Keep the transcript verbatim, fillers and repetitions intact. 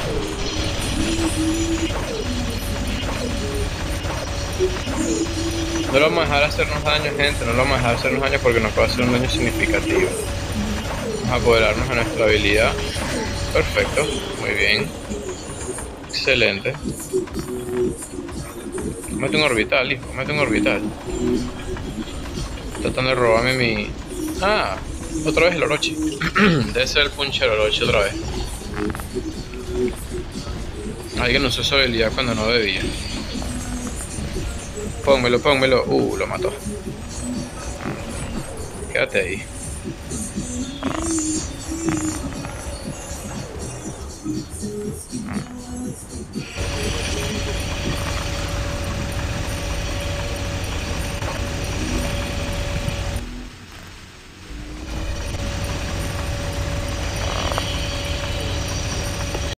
No lo vamos a dejar hacernos daño, gente. No lo vamos a dejar hacernos daño porque nos puede hacer un daño significativo. Vamos a apoderarnos de nuestra habilidad. Perfecto. Muy bien. Excelente. Mete un orbital, hijo. Mete un orbital. Tratando de robarme mi... Ah, otra vez el Orochi. Debe ser el puncher Orochi otra vez. Alguien usó su habilidad cuando no debía. Pónmelo, pónmelo. Uh, lo mató. Quédate ahí.